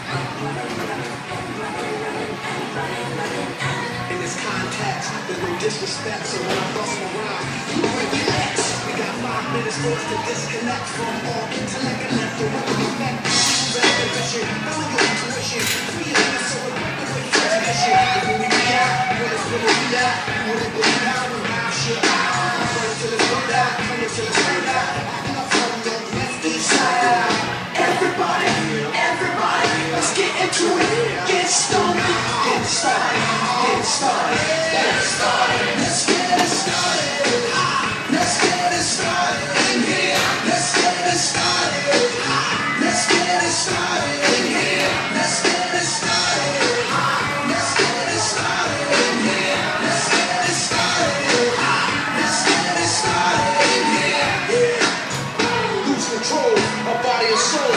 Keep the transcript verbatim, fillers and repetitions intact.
In this context, there's no disrespect, so when I bust my rhyme, you break your necks. We got five minutes for us to disconnect from all intellect and let the rhythm effect. Repetition, follow your intuition. Free your inner soul and break away from tradition. And when we be out, when it's gonna be out, you wanna go down and rhyme shit out. Burn till it's burned out, burn it till it's burned out. Enough from the left east side. Everybody, everybody, let's get into it. Get started, get started, get started, get started. Let's get it started. Let's get it started in here. Let's get it started. Let's get it started in here. Let's get it started. Let's get it started in here. Let's get it started. Let's get it started in here. Yeah. Lose control of body and soul.